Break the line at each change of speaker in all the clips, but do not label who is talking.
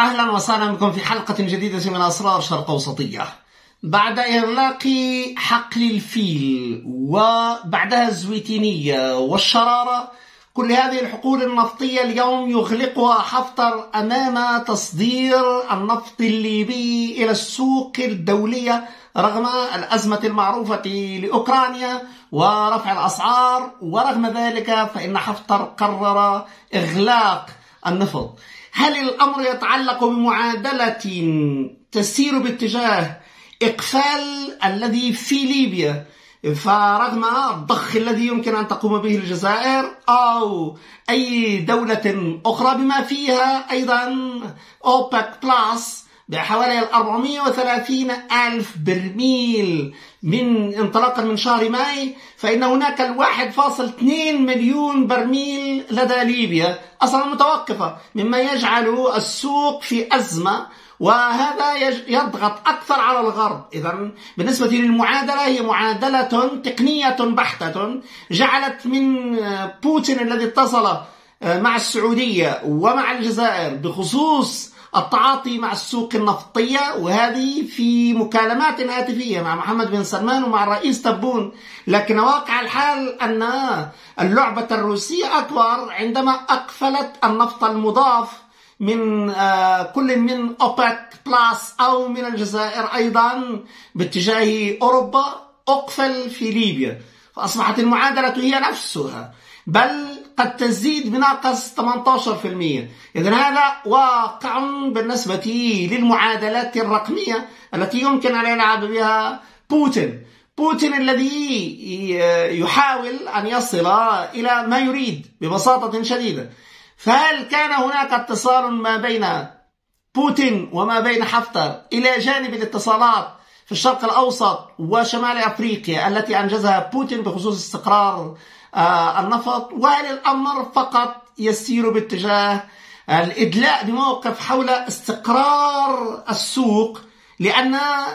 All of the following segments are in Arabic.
أهلا وسهلا بكم في حلقة جديدة من أسرار شرق أوسطية. بعد إغلاق حقل الفيل وبعدها الزويتينية والشرارة، كل هذه الحقول النفطية اليوم يغلقها حفتر أمام تصدير النفط الليبي إلى السوق الدولية رغم الأزمة المعروفة لأوكرانيا ورفع الأسعار. ورغم ذلك فإن حفتر قرر إغلاق النفط. هل الأمر يتعلق بمعادلة تسير باتجاه إقفال الذي في ليبيا فرغم الضخ الذي يمكن أن تقوم به الجزائر أو أي دولة أخرى، بما فيها أيضا أوبك بلاس بحوالي 430 ألف برميل من انطلاقا من شهر ماي، فإن هناك 1.2 مليون برميل لدى ليبيا أصلا متوقفة، مما يجعل السوق في أزمة، وهذا يضغط أكثر على الغرب. إذن بالنسبة للمعادلة هي معادلة تقنية بحتة جعلت من بوتين الذي اتصل مع السعودية ومع الجزائر بخصوص التعاطي مع السوق النفطية، وهذه في مكالمات هاتفية مع محمد بن سلمان ومع الرئيس تبون. لكن واقع الحال أن اللعبة الروسية أكبر عندما أقفلت النفط المضاف من كل من أوبك بلاس أو من الجزائر أيضا باتجاه أوروبا، أقفل في ليبيا، فأصبحت المعادلة هي نفسها، بل قد تزيد بناقص 18%. إذن هذا واقع بالنسبة للمعادلات الرقمية التي يمكن أن يلعب بها بوتين الذي يحاول أن يصل إلى ما يريد ببساطة شديدة. فهل كان هناك اتصال ما بين بوتين وما بين حفتر إلى جانب الاتصالات في الشرق الأوسط وشمال أفريقيا التي أنجزها بوتين بخصوص استقرار النفط؟ وهل الأمر فقط يسير باتجاه الإدلاء بموقف حول استقرار السوق، لأن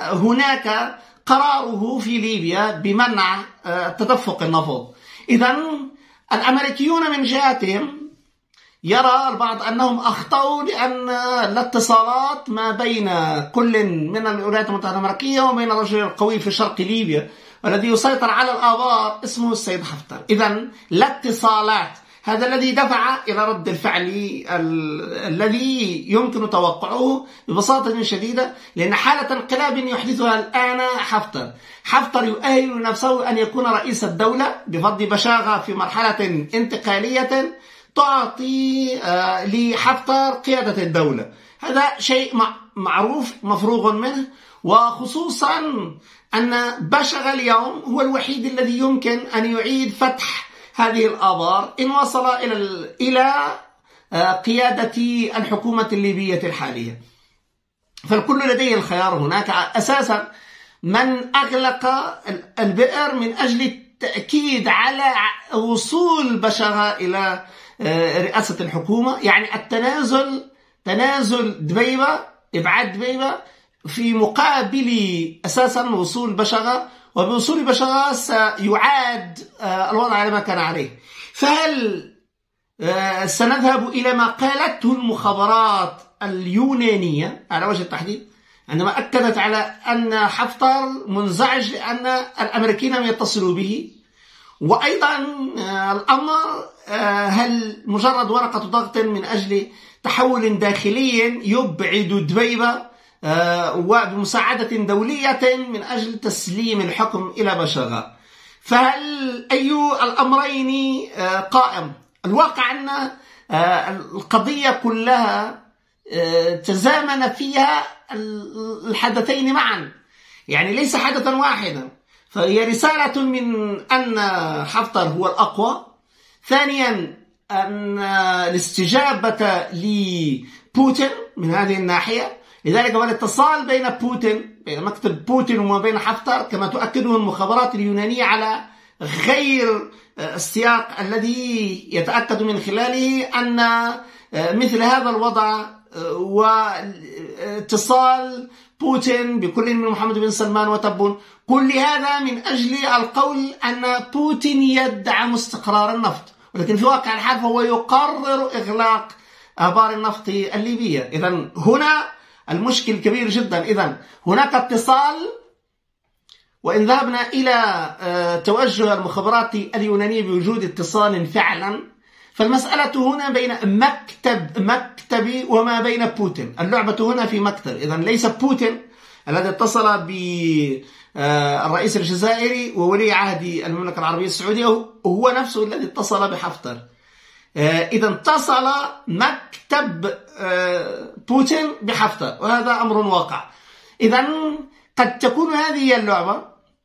هناك قراره في ليبيا بمنع تدفق النفط؟ إذن الأمريكيون من جهتهم يرى البعض أنهم أخطأوا، لأن الاتصالات ما بين كل من الولايات المتحدة الأمريكية وبين الرجل القوي في شرق ليبيا الذي يسيطر على الآبار اسمه السيد حفتر. إذن الاتصالات هذا الذي دفع إلى رد الفعل الذي يمكن توقعه ببساطة شديدة، لأن حالة انقلاب يحدثها الآن حفتر يؤهل نفسه أن يكون رئيس الدولة بفضل بشاغة في مرحلة انتقالية تعطي لحفتر قيادة الدولة. هذا شيء معروف مفروغ منه، وخصوصا أن بشاغة اليوم هو الوحيد الذي يمكن أن يعيد فتح هذه الآبار إن وصل إلى قيادة الحكومة الليبية الحالية. فالكل لديه الخيار. هناك أساسا من أغلق البئر من أجل التأكيد على وصول بشاغة إلى رئاسة الحكومة، يعني تنازل دبيبة، إبعاد دبيبة في مقابل أساسا وصول بشاغة، وبوصول بشاغة سيعاد الوضع على ما كان عليه. فهل سنذهب إلى ما قالته المخابرات اليونانية على وجه التحديد عندما أكدت على أن حفتر منزعج لأن الأمريكيين لم يتصلوا به؟ وأيضا الأمر هل مجرد ورقة ضغط من أجل تحول داخلي يبعد دبيبة وبمساعدة دولية من أجل تسليم الحكم إلى بشاغة؟ فهل أي الأمرين قائم؟ الواقع أن القضية كلها تزامن فيها الحدثين معا، يعني ليس حدثا واحدا. فهي رسالة من أن حفتر هو الأقوى، ثانيا أن الاستجابة لبوتين من هذه الناحية، لذلك والاتصال بين مكتب بوتين وما بين حفتر كما تؤكده المخابرات اليونانية على غير السياق الذي يتأكد من خلاله أن مثل هذا الوضع واتصال بوتين بكل من محمد بن سلمان وتبون، كل هذا من أجل القول أن بوتين يدعم استقرار النفط، ولكن في واقع الحال فهو يقرر إغلاق آبار النفط الليبية. إذن هنا المشكل كبير جدا. إذن هناك اتصال، وإن ذهبنا إلى توجه المخابرات اليونانية بوجود اتصال فعلا، فالمسألة هنا بين مكتبي وما بين بوتين. اللعبة هنا في مكتب. إذن ليس بوتين الذي اتصل بالرئيس الجزائري وولي عهد المملكة العربية السعودية هو نفسه الذي اتصل بحفتر. إذا اتصل مكتب بوتين بحفتر، وهذا أمر واقع. إذا قد تكون هذه اللعبة،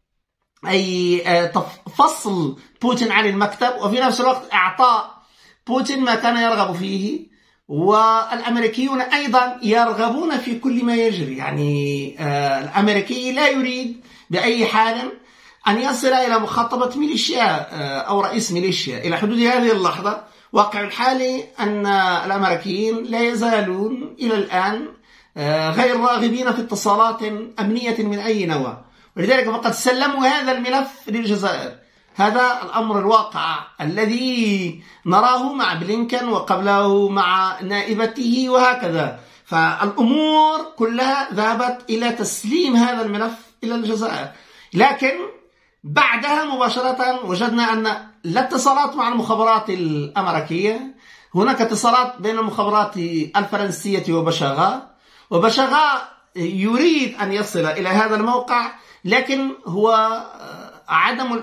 أي فصل بوتين عن المكتب، وفي نفس الوقت إعطاء بوتين ما كان يرغب فيه، والأمريكيون أيضا يرغبون في كل ما يجري. يعني الأمريكي لا يريد بأي حال أن يصل إلى مخاطبة ميليشيا أو رئيس ميليشيا. إلى حدود هذه اللحظة واقع الحال أن الأمريكيين لا يزالون إلى الآن غير راغبين في اتصالات أمنية من أي نوع، ولذلك فقد سلموا هذا الملف للجزائر. هذا الأمر الواقع الذي نراه مع بلينكن وقبله مع نائبته وهكذا. فالأمور كلها ذهبت إلى تسليم هذا الملف إلى الجزائر. لكن بعدها مباشرة وجدنا أن لا اتصالات مع المخابرات الأمريكية، هناك اتصالات بين المخابرات الفرنسية وبشغا يريد أن يصل إلى هذا الموقع، لكن هو عدم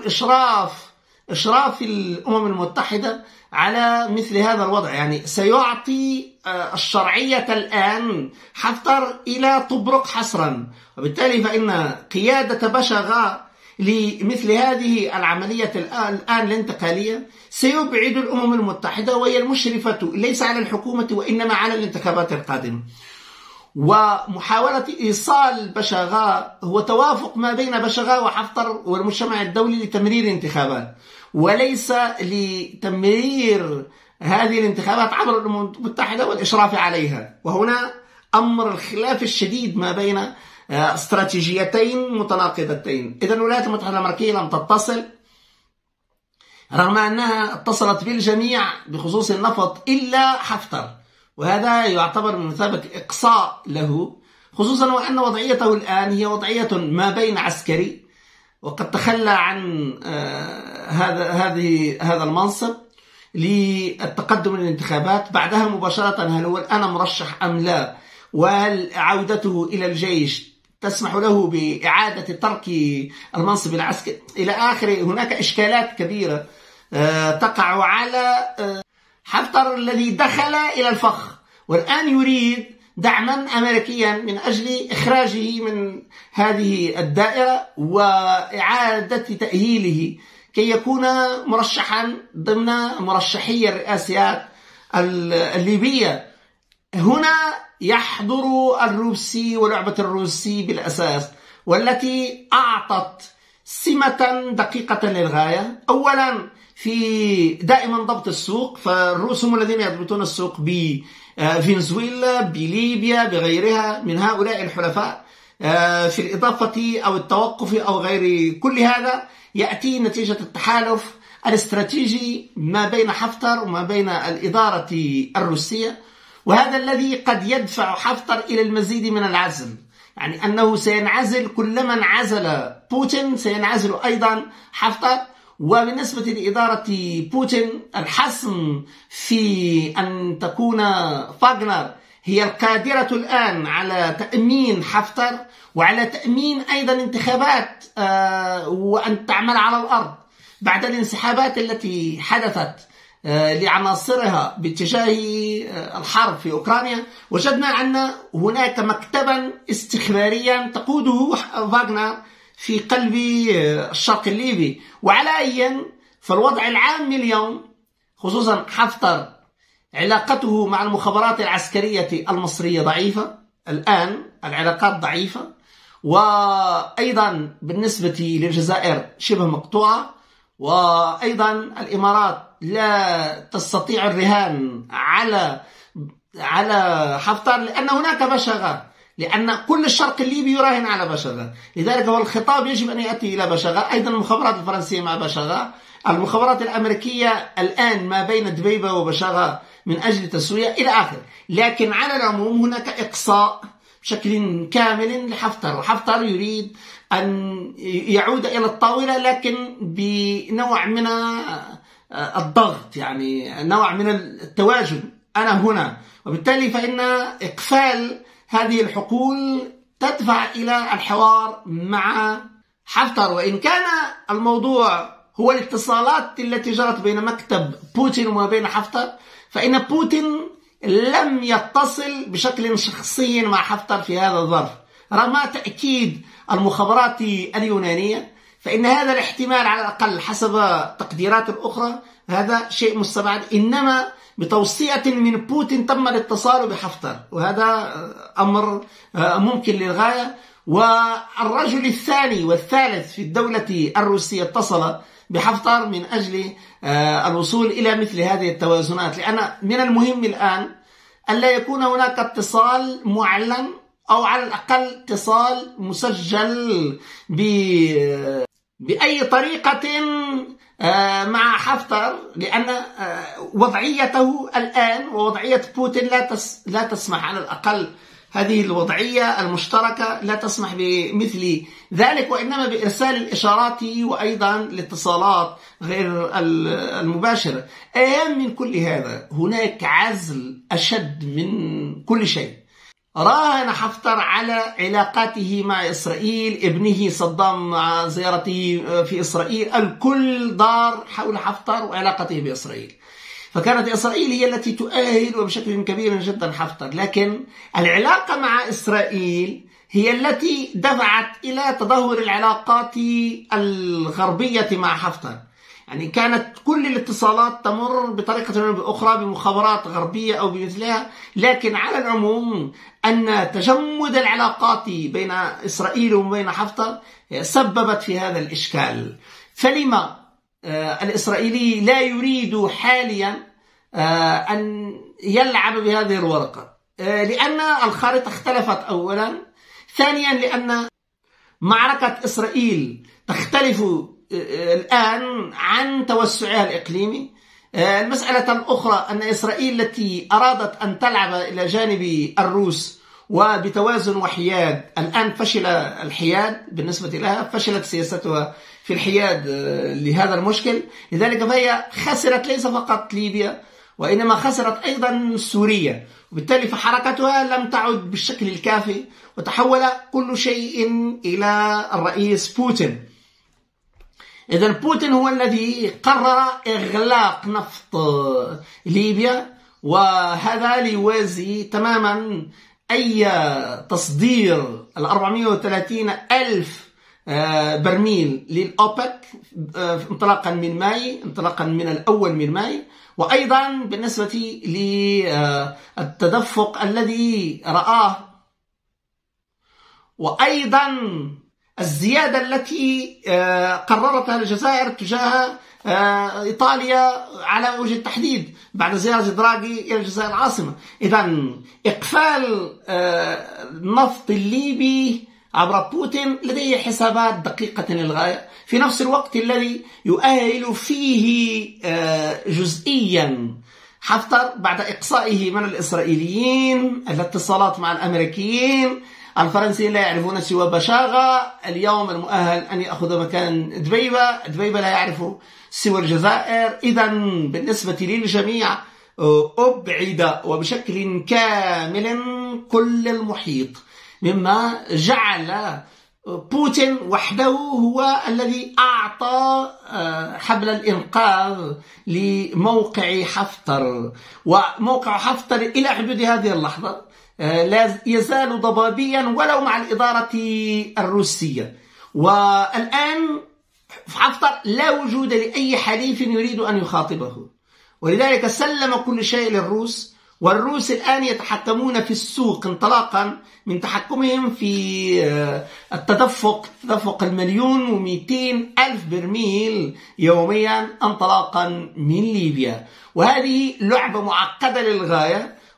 إشراف الأمم المتحدة على مثل هذا الوضع. يعني سيعطي الشرعية الآن حفتر إلى طبرق حصرا، وبالتالي فإن قيادة بشغا لمثل هذه العملية الآن الانتقالية سيبعد الأمم المتحدة، وهي المشرفة ليس على الحكومة وإنما على الانتخابات القادمة. ومحاولة إيصال بشغا هو توافق ما بين بشغا وحفتر والمجتمع الدولي لتمرير انتخابات، وليس لتمرير هذه الانتخابات عبر الأمم المتحدة والإشراف عليها. وهنا أمر الخلاف الشديد ما بين استراتيجيتين متناقضتين. إذن الولايات المتحدة الأمريكية لم تتصل، رغم أنها اتصلت بالجميع بخصوص النفط إلا حفتر، وهذا يعتبر بمثابة إقصاء له، خصوصا وأن وضعيته الآن هي وضعية ما بين عسكري، وقد تخلى عن هذا المنصب للتقدم للانتخابات. بعدها مباشرة هل هو الآن مرشح أم لا، وهل عودته إلى الجيش تسمح له بإعادة ترك المنصب العسكري إلى آخره. هناك إشكالات كبيرة تقع على حفتر الذي دخل إلى الفخ، والآن يريد دعما أمريكيا من أجل إخراجه من هذه الدائرة وإعادة تأهيله كي يكون مرشحا ضمن مرشحي الرئاسيات الليبية. هنا يحضر الروسي ولعبة الروسي بالأساس، والتي أعطت سمة دقيقة للغاية. أولا في دائما ضبط السوق، فالروس هم الذين يضبطون السوق بفنزويلا بليبيا بغيرها من هؤلاء الحلفاء، في الإضافة أو التوقف أو غير كل هذا يأتي نتيجة التحالف الاستراتيجي ما بين حفتر وما بين الإدارة الروسية، وهذا الذي قد يدفع حفتر إلى المزيد من العزل. يعني أنه سينعزل كلما انعزل بوتين سينعزل أيضا حفتر. وبالنسبة لإدارة بوتين الحسم في أن تكون فاغنر هي القادرة الآن على تأمين حفتر وعلى تأمين أيضا انتخابات وأن تعمل على الأرض بعد الانسحابات التي حدثت لعناصرها باتجاه الحرب في أوكرانيا. وجدنا أن هناك مكتبا استخباريا تقوده فاغنر في قلب الشرق الليبي. وعلى أي فالوضع العام اليوم خصوصا حفتر علاقته مع المخابرات العسكرية المصرية ضعيفة، الآن العلاقات ضعيفة، وأيضا بالنسبة للجزائر شبه مقطوعة، وأيضا الإمارات لا تستطيع الرهان على حفتر لأن هناك بشغا. لأن كل الشرق الليبي يراهن على بشغة. لذلك هو الخطاب يجب أن يأتي إلى بشغة. أيضا المخابرات الفرنسية مع بشغة، المخابرات الأمريكية الآن ما بين دبيبة وبشغة من أجل تسوية إلى آخره. لكن على العموم هناك إقصاء بشكل كامل لحفتر، وحفتر يريد أن يعود إلى الطاولة لكن بنوع من الضغط، يعني نوع من التواجد أنا هنا. وبالتالي فإن إقفال هذه الحقول تدفع إلى الحوار مع حفتر. وإن كان الموضوع هو الاتصالات التي جرت بين مكتب بوتين وما بين حفتر، فإن بوتين لم يتصل بشكل شخصي مع حفتر في هذا الظرف رغم تأكيد المخابرات اليونانية. فإن هذا الاحتمال على الأقل حسب تقديرات الأخرى هذا شيء مستبعد، إنما بتوصية من بوتين تم الاتصال بحفتر، وهذا أمر ممكن للغاية. والرجل الثاني والثالث في الدولة الروسية اتصل بحفتر من أجل الوصول إلى مثل هذه التوازنات، لأن من المهم الآن أن لا يكون هناك اتصال معلن أو على الأقل اتصال مسجل بأي طريقة مع حفتر، لأن وضعيته الآن ووضعية بوتين لا تسمح، على الأقل هذه الوضعية المشتركة لا تسمح بمثل ذلك، وإنما بإرسال الإشارات وأيضا الاتصالات غير المباشرة. أهم من كل هذا هناك عزل أشد من كل شيء. راهن حفتر على علاقاته مع إسرائيل، ابنه صدام مع زيارته في إسرائيل، الكل دار حول حفتر وعلاقته بإسرائيل. فكانت إسرائيل هي التي تؤهل وبشكل كبير جدا حفتر، لكن العلاقة مع إسرائيل هي التي دفعت إلى تدهور العلاقات الغربية مع حفتر. يعني كانت كل الاتصالات تمر بطريقة أو بأخرى بمخابرات غربية أو بمثلها، لكن على العموم أن تجمد العلاقات بين إسرائيل وبين حفتر سببت في هذا الإشكال. فلما الإسرائيلي لا يريد حاليا أن يلعب بهذه الورقة؟ لأن الخارطة اختلفت أولا، ثانيا لأن معركة إسرائيل تختلف الآن عن توسعها الإقليمي. المسألة الأخرى أن إسرائيل التي أرادت أن تلعب إلى جانب الروس وبتوازن وحياد، الآن فشل الحياد بالنسبة لها، فشلت سياستها في الحياد لهذا المشكل. لذلك فهي خسرت ليس فقط ليبيا وإنما خسرت أيضا سوريا، وبالتالي فحركتها لم تعد بالشكل الكافي، وتحول كل شيء إلى الرئيس بوتين. إذن بوتين هو الذي قرر إغلاق نفط ليبيا، وهذا ليوازي تماما أي تصدير 430 ألف برميل للأوبك انطلاقا من ماي، انطلاقا من الأول من ماي، وأيضا بالنسبة للتدفق الذي رآه، وأيضا الزيادة التي قررتها الجزائر تجاه إيطاليا على وجه التحديد بعد زيارة دراغي إلى الجزائر العاصمة. إذن إقفال النفط الليبي عبر بوتين لديه حسابات دقيقة للغاية، في نفس الوقت الذي يؤهل فيه جزئيا حفتر بعد إقصائه من الإسرائيليين، الاتصالات مع الأمريكيين، الفرنسيين لا يعرفون سوى بشاغة، اليوم المؤهل أن يأخذ مكان دبيبة لا يعرف سوى الجزائر. إذن بالنسبة للجميع أبعد وبشكل كامل كل المحيط، مما جعل بوتين وحده هو الذي أعطى حبل الإنقاذ لموقع حفتر. وموقع حفتر إلى حدود هذه اللحظة لا يزال ضبابيا ولو مع الإدارة الروسية. والآن حفتر لا وجود لأي حليف يريد أن يخاطبه، ولذلك سلم كل شيء للروس، والروس الآن يتحكمون في السوق انطلاقا من تحكمهم في تدفق 1,200,000 برميل يوميا انطلاقا من ليبيا. وهذه لعبة معقدة للغاية،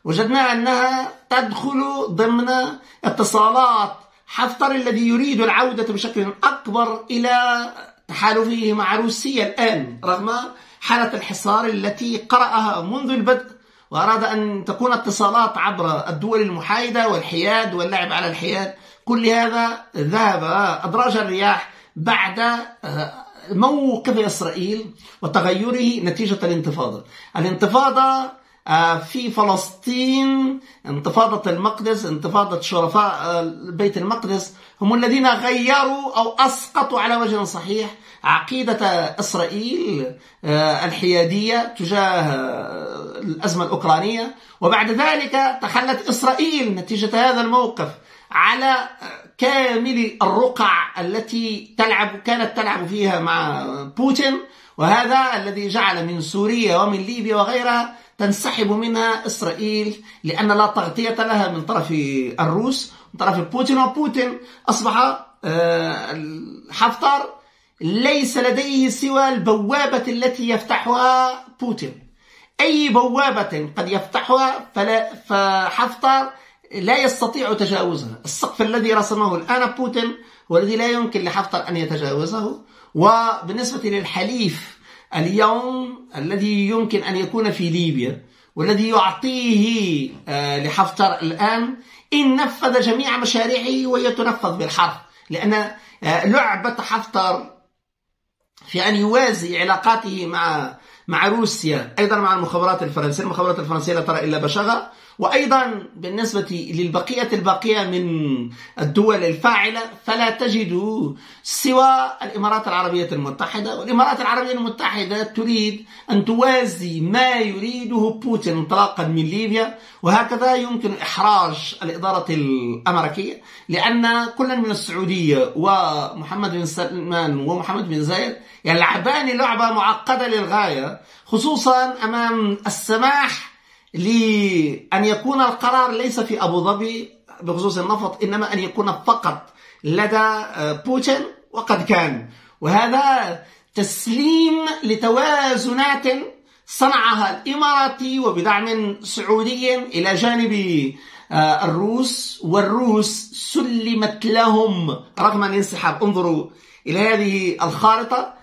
وجدنا أنها تدخل ضمن اتصالات حفتر الذي يريد العودة بشكل أكبر إلى تحالفه مع روسيا الآن رغم حالة الحصار التي قرأها منذ البدء، وأراد أن تكون اتصالات عبر الدول المحايدة والحياد واللعب على الحياد. كل هذا ذهب أدراج الرياح بعد موقف إسرائيل وتغيره نتيجة الانتفاضة في فلسطين، انتفاضة المقدس، انتفاضة شرفاء بيت المقدس، هم الذين غيروا أو أسقطوا على وجه صحيح عقيدة إسرائيل الحيادية تجاه الأزمة الأوكرانية. وبعد ذلك تخلت إسرائيل نتيجة هذا الموقف على كامل الرقع التي كانت تلعب فيها مع بوتين، وهذا الذي جعل من سوريا ومن ليبيا وغيرها تنسحب منها إسرائيل لأن لا تغطية لها من طرف الروس، من طرف بوتين. وبوتين أصبح حفتر ليس لديه سوى البوابة التي يفتحها بوتين، أي بوابة قد يفتحها فحفتر لا يستطيع تجاوزها. السقف الذي رسمه الآن بوتين والذي لا يمكن لحفتر أن يتجاوزه. وبالنسبة للحليف اليوم الذي يمكن أن يكون في ليبيا والذي يعطيه لحفتر الآن إن نفذ جميع مشاريعه وهي تنفذ بالحرف، لأن لعبة حفتر في أن يوازي علاقاته مع روسيا أيضا مع المخابرات الفرنسية لا ترى إلا بشغة، وأيضا بالنسبة للبقية الباقية من الدول الفاعلة فلا تجد سوى الإمارات العربية المتحدة. والإمارات العربية المتحدة تريد أن توازي ما يريده بوتين انطلاقا من ليبيا، وهكذا يمكن إحراج الإدارة الأمريكية، لأن كل من السعودية ومحمد بن سلمان ومحمد بن زايد يلعبان لعبة معقدة للغاية، خصوصا أمام السماح لأن يكون القرار ليس في أبو ظبي بخصوص النفط، إنما أن يكون فقط لدى بوتين، وقد كان. وهذا تسليم لتوازنات صنعها الإماراتي وبدعم سعودي إلى جانب الروس، والروس سلمت لهم رغم الانسحاب. انظروا إلى هذه الخارطة،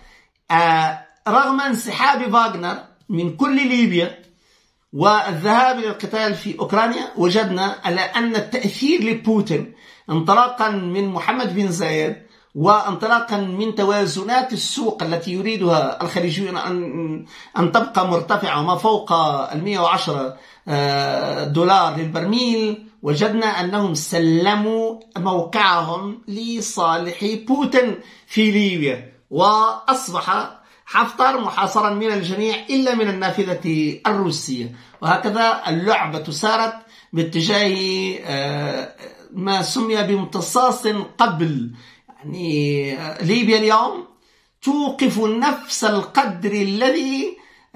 رغم انسحاب فاغنر من كل ليبيا والذهاب إلى القتال في أوكرانيا، وجدنا على أن التأثير لبوتين انطلاقا من محمد بن زايد وانطلاقا من توازنات السوق التي يريدها الخليجيون أن تبقى مرتفعة وما فوق 110 دولار للبرميل، وجدنا أنهم سلموا موقعهم لصالح بوتين في ليبيا، وأصبح حفتر محاصرا من الجميع إلا من النافذة الروسية. وهكذا اللعبة سارت باتجاه ما سمي بامتصاص قبل. يعني ليبيا اليوم توقف نفس القدر الذي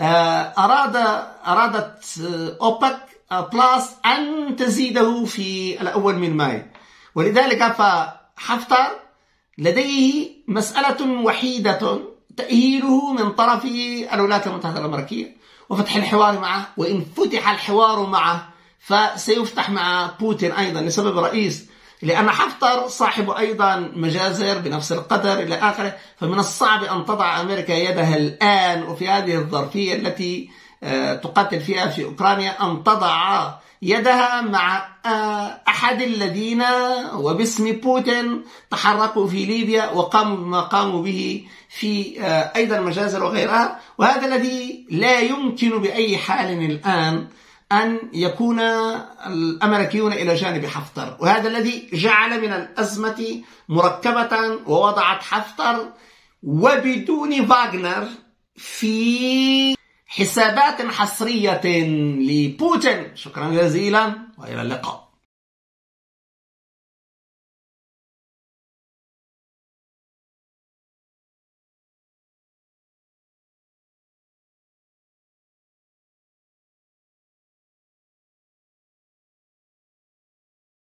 أرادت أوبك بلاس أن تزيده في الأول من مايو. ولذلك فحفتر لديه مسألة وحيدة تأهيله من طرف الولايات المتحدة الأمريكية وفتح الحوار معه، وإن فتح الحوار معه فسيفتح مع بوتين أيضا لسبب رئيس، لأن حفتر صاحب أيضا مجازر بنفس القدر إلى آخره. فمن الصعب أن تضع أمريكا يدها الآن وفي هذه الظرفية التي تقاتل فيها في أوكرانيا أن تضع يدها مع أحد الذين وباسم بوتين تحركوا في ليبيا وقاموا بما قاموا به في أيضا مجازر وغيرها. وهذا الذي لا يمكن بأي حال الآن أن يكون الأمريكيون إلى جانب حفتر، وهذا الذي جعل من الأزمة مركبة ووضعت حفتر وبدون فاغنر في حسابات حصرية لبوتين. شكرا جزيلا وإلى اللقاء.